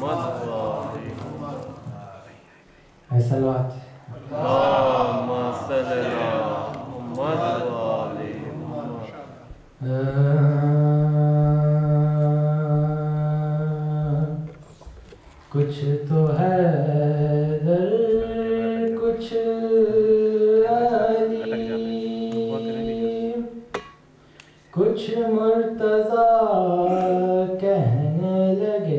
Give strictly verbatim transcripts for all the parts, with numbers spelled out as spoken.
صلوات اللهم صل على محمد وآل محمد. کچھ تو ہے در کچھ علی، کچھ مرتضیٰ کہنے لگے،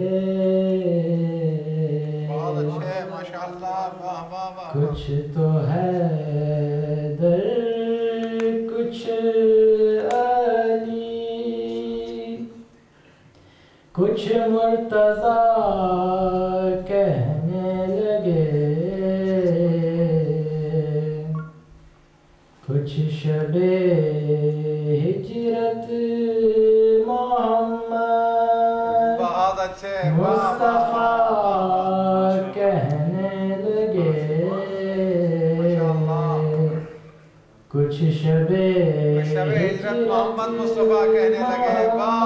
کچھ تو ہے در کچھ علی، کچھ مرتضیٰ کہنے لگے، کچھ شب ہجرت محمد مصطفیٰ کہنے لگے، کچھ شب ہجرت محمد مصطفیٰ کہنے لگے،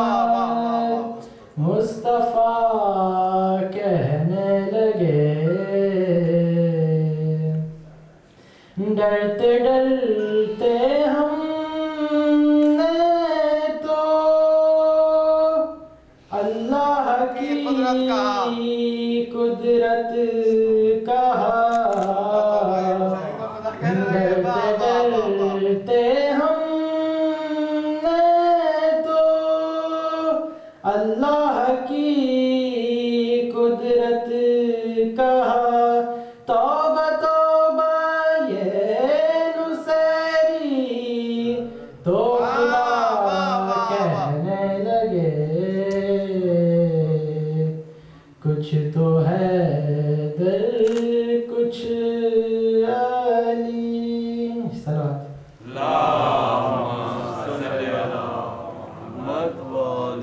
مصطفیٰ کہنے لگے، ڈرتے ڈرتے ہم نے تو اللہ کی قدرت کہا، ڈرتے ڈرتے ہم نے تو اللہ کی قدرت کہا، توبہ توبہ یہ نصیری تو خدا کہنے لگے، کچھ تو ہے در کچھ علی. صلوات اللهم صل على محمد وآل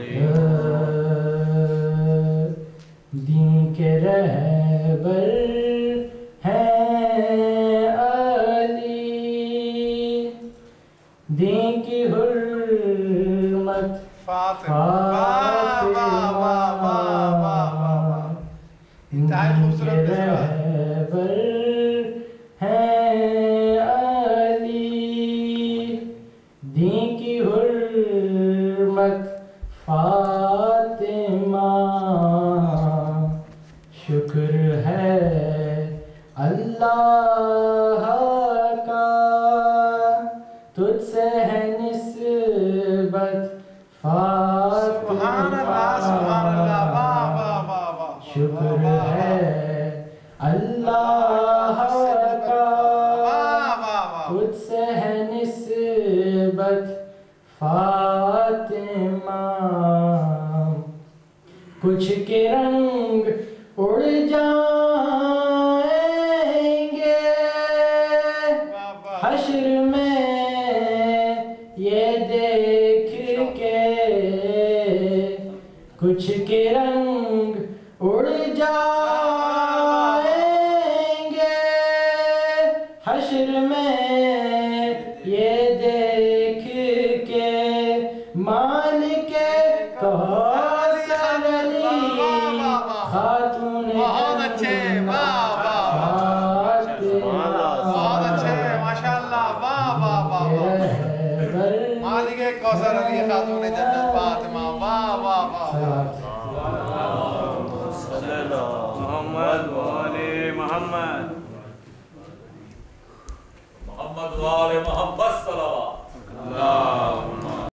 محمد. دین کے رہبر ہیں علی، دین کی حرمت فاطمہ، دین کے رہبر ہیں علی، دین کی حرمت فاطمہ، شکر ہے اللہ کا تجھ سے ہے نسبت فاطمہ، شکر ہے اللہ کا تجھ سے ہے نسبت فاطمہ، کچھ کے رنگ اڑ جائیں گے حشر میں یہ دیکھ کے، کچھ کے رنگ اڑ جائیں گے حشر میں یہ دیکھ کے، مالک کوثر علی خاتون بہت اچھے، واہ واہ بہت اچھے، ماشاءاللہ، واہ واہ واہ واہ، مالک کوثر علی خاتون جنت فاطمہ، واہ واہ واہ. محمد وآل محمد. محمد وآل محمد.